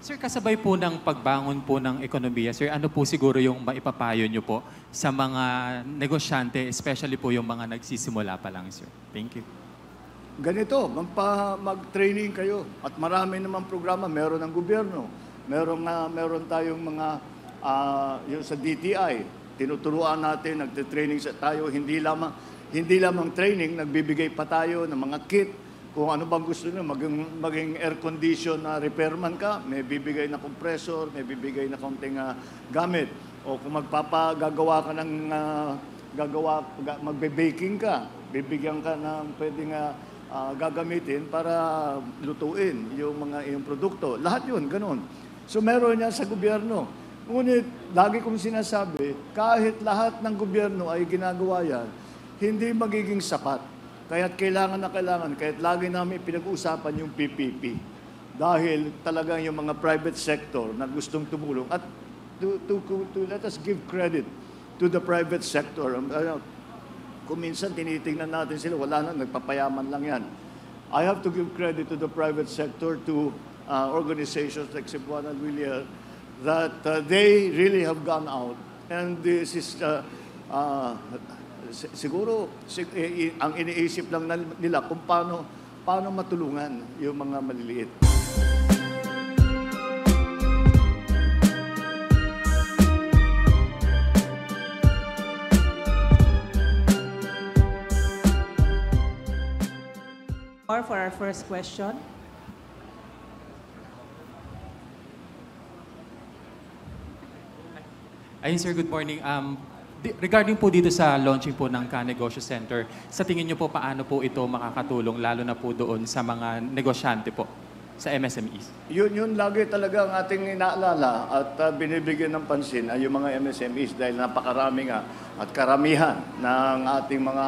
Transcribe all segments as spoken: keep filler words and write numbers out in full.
Sir, kasabay po ng pagbangon po ng ekonomiya, sir, ano po siguro yung maipapayo nyo po sa mga negosyante, especially po yung mga nagsisimula pa lang, sir? Thank you. Ganito, magpa, mag-training kayo at marami naman programa, meron ng gobyerno, meron, uh, meron tayong mga, uh, yung sa D T I, tinuturuan natin, nagte-training sa tayo, hindi lamang, hindi lamang training, nagbibigay pa tayo ng mga kit. Kung ano bang gusto nyo, maging, maging air condition na repairman ka, may bibigay na compressor, may bibigay na konting uh, gamit. O kung magpapagagawa ka ng, uh, gagawa, magbe-baking ka, bibigyan ka ng pwedeng uh, uh, gagamitin para lutuin yung mga yung produkto. Lahat yun, ganun. So meron yan sa gobyerno. Ngunit, lagi kong sinasabi, kahit lahat ng gobyerno ay ginagawa yan, hindi magiging sapat. Kaya't kailangan na kailangan, kahit lagi namin pinag-uusapan yung P P P. Dahil talagang yung mga private sector na gustong tumulong. At to, to, to let us give credit to the private sector. Uh, kung minsan tinitingnan natin sila, wala na, nagpapayaman lang yan. I have to give credit to the private sector, to uh, organizations like Cebuana Villar, that uh, they really have gone out. And this is... Uh, uh, siguro sig- eh, ang iniisip lang nila kung paano paano matulungan yung mga maliliit. Or for our first question. Ayun, sir, good morning. Um, Regarding po dito sa launching po ng Ka-Negosyo Center, sa tingin niyo po paano po ito makakatulong, lalo na po doon sa mga negosyante po, sa M S M Es? Yun, yun lagi talaga ang ating inaalala at uh, binibigyan ng pansin ay yung mga M S M Es dahil napakarami nga at karamihan ng ating mga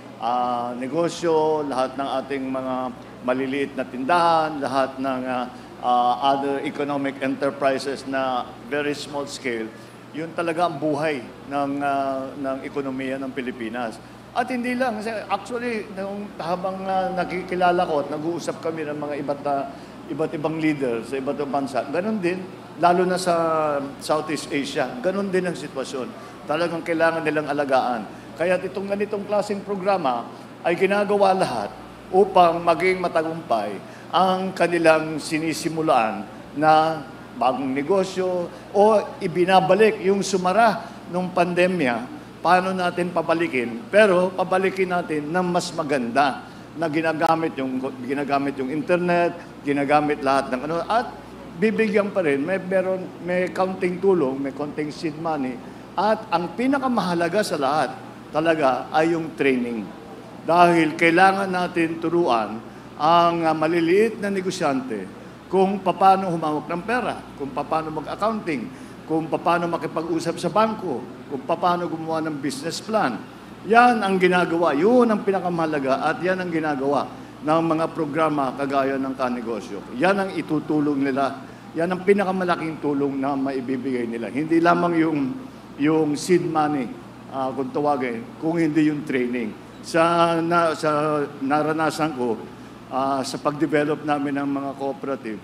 uh, negosyo, lahat ng ating mga maliliit na tindahan, lahat ng uh, uh, other economic enterprises na very small scale, yun talaga ang buhay ng, uh, ng ekonomiya ng Pilipinas. At hindi lang, actually, nung, habang uh, nakikilala ko at nag-uusap kami ng mga iba't, uh, iba't ibang leaders sa iba't ibang bansa, ganun din, lalo na sa Southeast Asia, ganun din ang sitwasyon. Talagang kailangan nilang alagaan. Kaya itong ganitong klaseng programa ay ginagawa lahat upang maging matagumpay ang kanilang sinisimulaan na bagong negosyo o ibinabalik yung sumara nung pandemya, paano natin pabalikin, pero pabalikin natin ng mas maganda na ginagamit yung ginagamit yung internet, ginagamit lahat ng ano at bibigyan pa rin may meron may counting tulong, may counting seed money at ang pinakamahalaga sa lahat talaga ay yung training. Dahil kailangan natin turuan ang uh, maliliit na negosyante kung paano humawak ng pera, kung paano mag-accounting, kung paano makipag-usap sa bangko, kung paano gumawa ng business plan. Yan ang ginagawa, yun ang pinakamahalaga at yan ang ginagawa ng mga programa kagaya ng Ka-Negosyo. Yan ang itutulong nila, yan ang pinakamalaking tulong na maibibigay nila. Hindi lamang yung, yung seed money, uh, kung tawagin, kung hindi yung training. Sa, na, sa naranasan ko, Uh, sa pag-develop namin ng mga cooperative,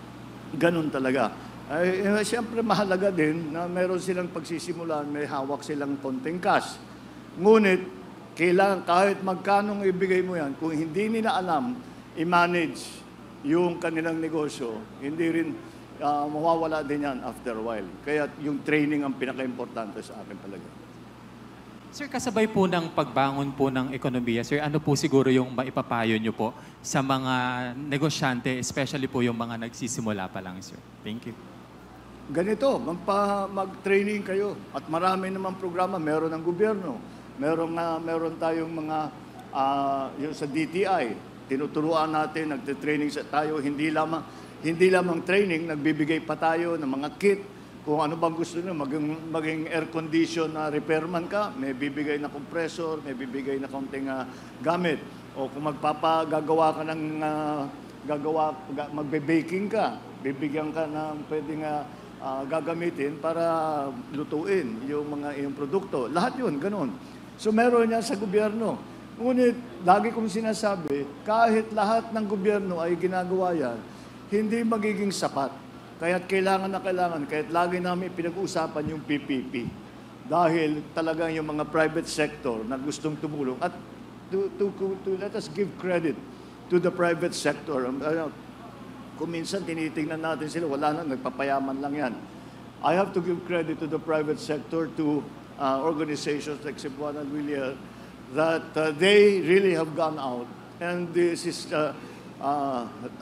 ganun talaga. Ay, eh, siyempre mahalaga din na meron silang pagsisimulan, may hawak silang konting cash. Ngunit, kailangan kahit magkano ibigay mo yan, kung hindi nila alam, i-manage yung kanilang negosyo, hindi rin uh, mawawala din yan after a while. Kaya yung training ang pinaka-importante sa akin talaga. Sir, kasabay po ng pagbangon po ng ekonomiya, sir, ano po siguro yung maipapayo nyo po sa mga negosyante, especially po yung mga nagsisimula pa lang, sir? Thank you. Ganito, magpa, mag-training kayo. At marami naman programa, meron ng gobyerno. Meron, uh, meron tayong mga, uh, yung sa D T I, tinuturuan natin, nagte-training sa tayo, hindi lamang, hindi lamang training, nagbibigay pa tayo ng mga kit. Kung ano bang gusto nyo, maging, maging air condition na repairman ka, may bibigay na compressor, may bibigay na konting uh, gamit. O kung magpapagagawa ka ng, uh, gagawa, magbe-baking ka, bibigyan ka ng pwedeng uh, uh, gagamitin para lutuin yung mga yung produkto. Lahat yun, ganun. So meron yan sa gobyerno. Ngunit, lagi kong sinasabi, kahit lahat ng gobyerno ay ginagawa yan, hindi magiging sapat. Kaya't kailangan na kailangan, kahit lagi namin pinag-uusapan yung P P P. Dahil talagang yung mga private sector na gustong tumulong. At to, to, to let us give credit to the private sector. Uh, kung minsan tinitingnan natin sila, wala na, nagpapayaman lang yan. I have to give credit to the private sector, to uh, organizations like Cebuana and William, that uh, they really have gone out. And this is, uh, uh,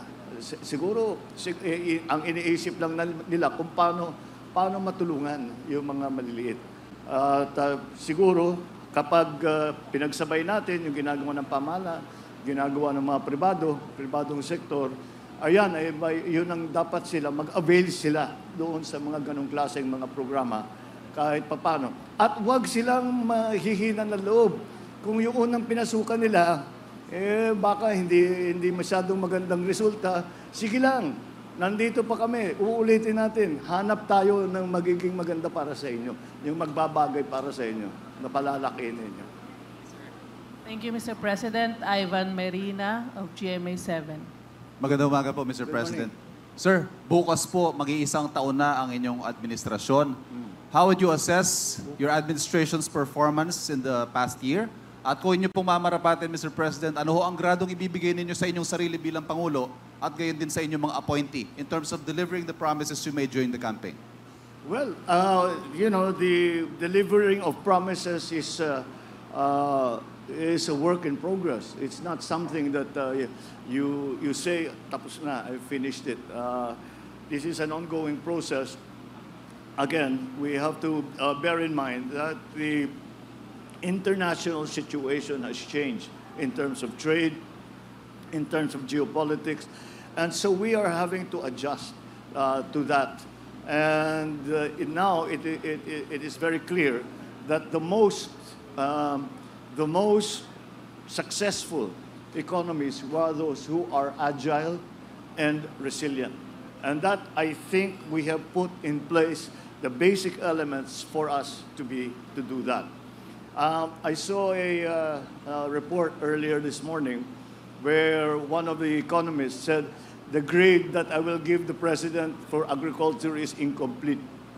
siguro, sig eh, ang iniisip lang nila kung paano, paano matulungan yung mga maliliit. At uh, siguro, kapag uh, pinagsabay natin yung ginagawa ng pamana, ginagawa ng mga pribado, pribadong sektor, ayan, ay, yun ang dapat sila, mag-avail sila doon sa mga ganong klaseng mga programa kahit papano. At huwag silang mahihina ng loob. Kung yung unang pinasukan nila, eh baka hindi, hindi masyadong magandang resulta, sige lang, nandito pa kami, uulitin natin, hanap tayo ng magiging maganda para sa inyo, yung magbabagay para sa inyo, na palalakihin ninyo. Thank you, Mister President. Ivan Marina of G M A seven. Magandang umaga po, Mister President. Sir, bukas po, mag-iisang taon na ang inyong administrasyon. How would you assess your administration's performance in the past year? At kung inyo pong mamarapatin, Mister President, ano ho ang gradong ibibigay ninyo sa inyong sarili bilang Pangulo at gayon din sa inyong mga appointee in terms of delivering the promises you made during the campaign? Well, uh, you know, the delivering of promises is, uh, uh, is a work in progress. It's not something that uh, you, you say, tapos na, I finished it. Uh, this is an ongoing process. Again, we have to uh, bear in mind that the international situation has changed in terms of trade, in terms of geopolitics, and so we are having to adjust uh, to that. And uh, it, now it, it, it, it is very clear that the most, um, the most successful economies are those who are agile and resilient. And that, I think, we have put in place the basic elements for us to be to do that. Um, I saw a, uh, a report earlier this morning where one of the economists said the grade that I will give the president for agriculture is incomplete.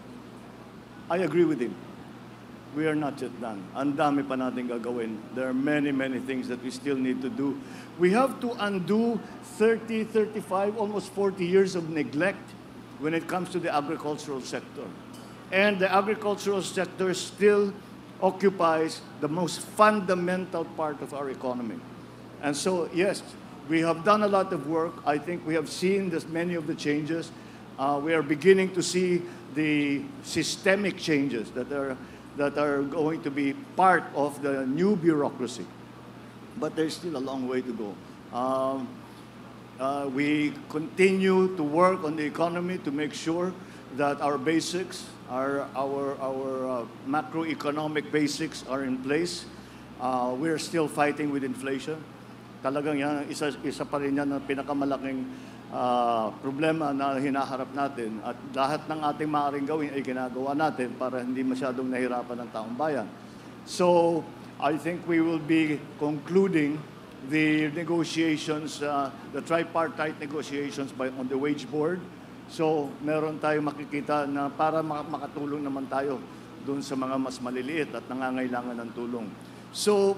I agree with him. We are not yet done. Ang dami pa natin gagawin. There are many, many things that we still need to do. We have to undo thirty, thirty-five, almost forty years of neglect when it comes to the agricultural sector. And the agricultural sector still occupies the most fundamental part of our economy. And so, yes, we have done a lot of work. I think we have seen this, many of the changes. Uh, we are beginning to see the systemic changes that are, that are going to be part of the new bureaucracy. But there's still a long way to go. Um, uh, we continue to work on the economy to make sure that our basics, our, our, our uh, macroeconomic basics are in place. Uh, we're still fighting with inflation. Talagang yan, isa, isa pa rin yan ang pinakamalaking uh, problema na hinaharap natin. At lahat ng ating maaaring gawin ay ginagawa natin para hindi masyadong nahirapan ng taong bayan. So, I think we will be concluding the negotiations, uh, the tripartite negotiations by, on the wage board. So, meron tayong makikita na para makatulong naman tayo doon sa mga mas maliliit at nangangailangan ng tulong. So,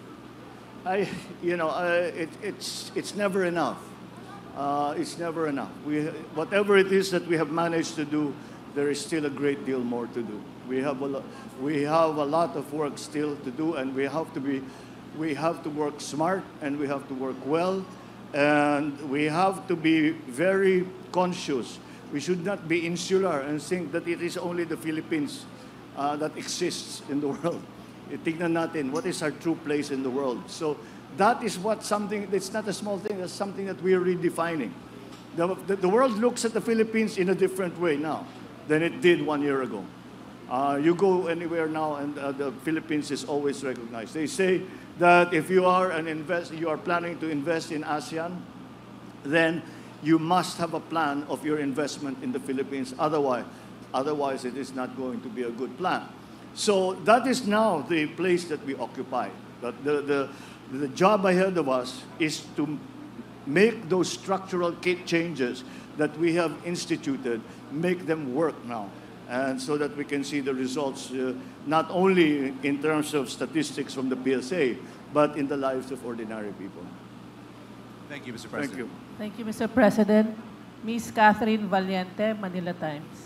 I, you know, uh, it, it's, it's never enough. Uh, it's never enough. We, whatever it is that we have managed to do, there is still a great deal more to do. We have a lot, we have a lot of work still to do, and we have to be, we have to work smart, and we have to work well, and we have to be very conscious. We should not be insular and think that it is only the Philippines uh, that exists in the world. Tignan natin, what is our true place in the world? So that is what something, it's not a small thing, it's something that we are redefining. The, the, the world looks at the Philippines in a different way now than it did one year ago. Uh, you go anywhere now and uh, the Philippines is always recognized. They say that if you are an invest, you are planning to invest in ASEAN, then you must have a plan of your investment in the Philippines. Otherwise, otherwise it is not going to be a good plan. So that is now the place that we occupy. That the, the, the job ahead of us is to make those structural ca- changes that we have instituted, make them work now. And so that we can see the results, uh, not only in terms of statistics from the P S A, but in the lives of ordinary people. Thank you, Mister Thank President. you. Thank you, Mister President. Miss Catherine Valiente, Manila Times.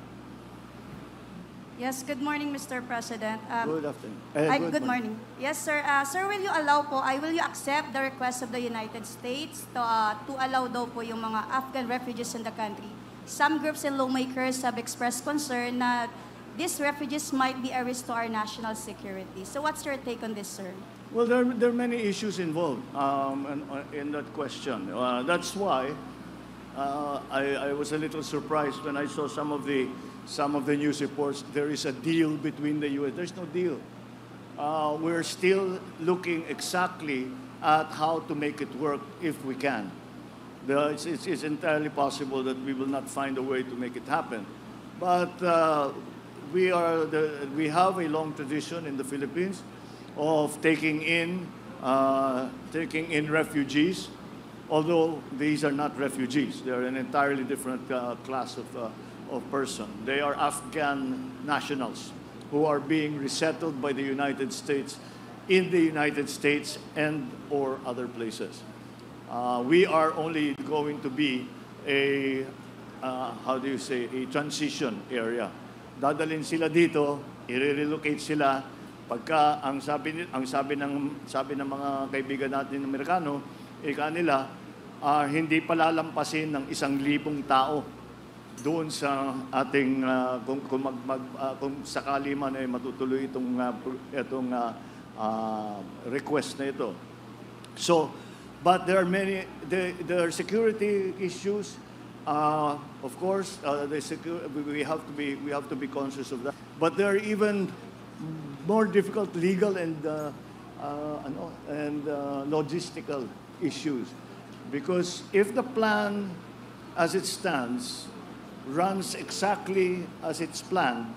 Yes, good morning, Mister President. Um, Good afternoon. Eh, I- good morning. Yes, sir. Uh, sir, will you allow po, I will you accept the request of the United States to, uh, to allow daw po yung mga Afghan refugees in the country? Some groups and lawmakers have expressed concern that these refugees might be a risk to our national security. So what's your take on this, sir? Well, there, there are many issues involved um, in, in that question. Uh, that's why uh, I, I was a little surprised when I saw some of the some of the news reports. There is a deal between the U S. There's no deal. Uh, we're still looking exactly at how to make it work if we can. The, it's, it's, it's entirely possible that we will not find a way to make it happen. But uh, we, are the, we have a long tradition in the Philippines of taking in, uh, taking in refugees, although these are not refugees. They're an entirely different uh, class of, uh, of person. They are Afghan nationals who are being resettled by the United States in the United States and or other places. Uh, we are only going to be a, uh, how do you say, a transition area. Dadalhin sila dito, i-relocate sila. Pagka ang sabi ang sabi ng sabi ng mga kaibigan natin ng Amerikano, eh kanila uh, hindi palalampasin ng isang libong tao doon sa ating uh, kung kung, mag, mag, uh, kung sakali man ay matutuloy itong uh, itong uh, uh, request na ito. So, but there are many there, there are security issues. Uh, of course, uh, the secu- we have to be we have to be conscious of that. But there are even more difficult legal and uh, uh, ano, and uh, logistical issues, because if the plan as it stands runs exactly as it's planned,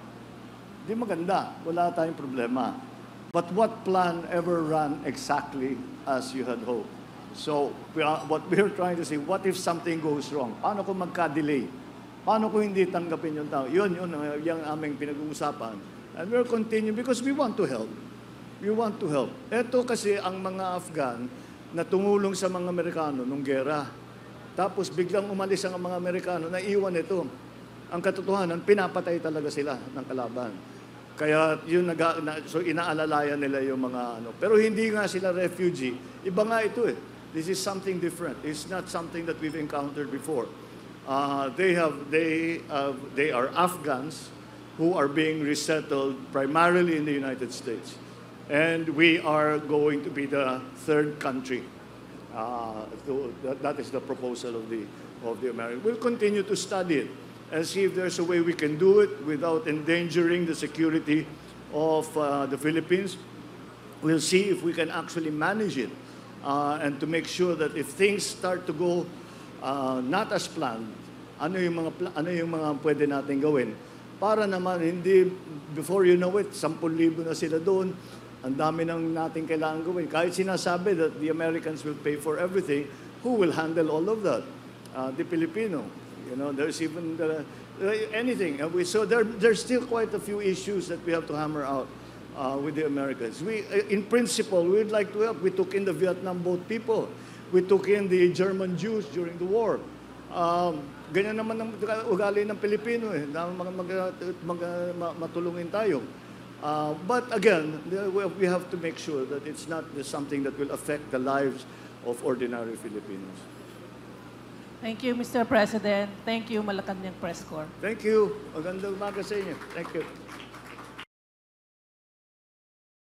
di maganda, wala tayong problema. But what plan ever ran exactly as you had hoped? So we are, what we are trying to say, what if something goes wrong? Paano kung magka-delay? Paano kung hindi tanggapin yung tao? Yun, yun, uh, yung aming pinag-uusapan. And we're continuing because we want to help. We want to help. Ito kasi ang mga Afghan na tumulong sa mga Amerikano nung gera. Tapos biglang umalis ang mga Amerikano, naiwan ito. Ang katotohanan, pinapatay talaga sila ng kalaban. Kaya yun, nag, na, so inaalalayan nila yung mga ano. Pero hindi nga sila refugee. Iba nga ito eh. This is something different. It's not something that we've encountered before. Uh, they have, they, uh, they are Afghans who are being resettled primarily in the United States. And we are going to be the third country. Uh, to, that, that is the proposal of the, of the American. We'll continue to study it and see if there's a way we can do it without endangering the security of uh, the Philippines. We'll see if we can actually manage it uh, and to make sure that if things start to go uh, not as planned, ano yung mga, ano yung mga pwede natin gawin para naman hindi, before you know it, sampung libo na sila doon, ang dami nang natin kailangan gawin. Kahit sinasabi that the Americans will pay for everything, who will handle all of that? Uh, the Filipino. You know, there's even the, uh, anything. Uh, we, so there, there's still quite a few issues that we have to hammer out uh, with the Americans. We, uh, in principle, we'd like to help. We took in the Vietnam boat people. We took in the German Jews during the war. Um, ganyan naman ang ugali ng Pilipino eh, na mag, mag, mag, mag, matulungin tayo. Uh, but again, we have to make sure that it's not something that will affect the lives of ordinary Filipinos. Thank you, Mister President. Thank you, Malacanang Press Corps. Thank you. Magandang umaga sa inyo. Thank you.